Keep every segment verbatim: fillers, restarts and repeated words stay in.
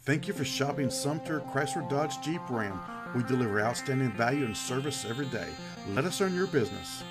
Thank you for shopping Sumter Chrysler Dodge Jeep Ram. We deliver outstanding value and service every day. Let us earn your business.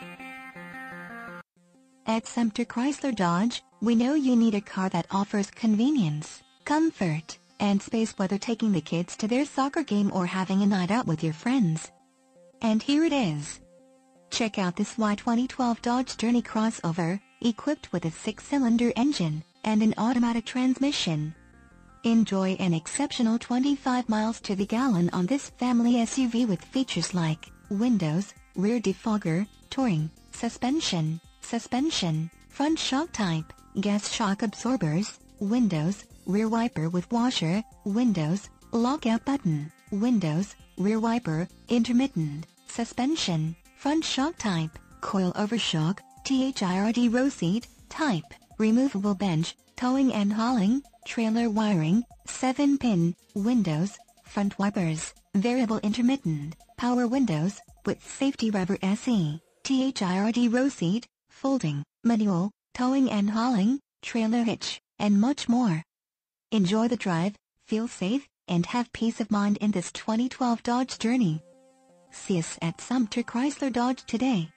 At Sumter Chrysler Dodge, we know you need a car that offers convenience, comfort, and space, whether taking the kids to their soccer game or having a night out with your friends. And here it is. Check out this Y twenty twelve Dodge Journey crossover, equipped with a six-cylinder engine and an automatic transmission. Enjoy an exceptional twenty-five miles to the gallon on this family S U V with features like windows, rear defogger, touring, suspension, suspension, front shock type, gas shock absorbers, windows, rear wiper with washer, windows, lockout button, windows, rear wiper, intermittent, suspension, front shock type, coil overshock, third row seat, type, removable bench, towing and hauling, trailer wiring, seven pin, windows, front wipers, variable intermittent, power windows, with safety rubber S E, third row seat, folding, manual, towing and hauling, trailer hitch, and much more. Enjoy the drive, feel safe, and have peace of mind in this twenty twelve Dodge Journey. See us at Sumter Chrysler Dodge today.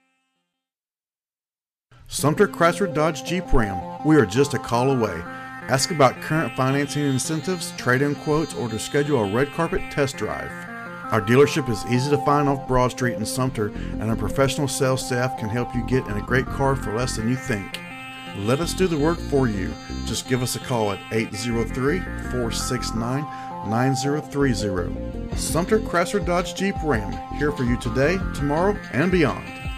Sumter Chrysler Dodge Jeep Ram. We are just a call away. Ask about current financing incentives, trade-in quotes, or to schedule a red carpet test drive. Our dealership is easy to find off Broad Street in Sumter, and our professional sales staff can help you get in a great car for less than you think. Let us do the work for you. Just give us a call at eight zero three, four six nine, nine zero three zero. Sumter Chrysler Dodge Jeep Ram, here for you today, tomorrow, and beyond.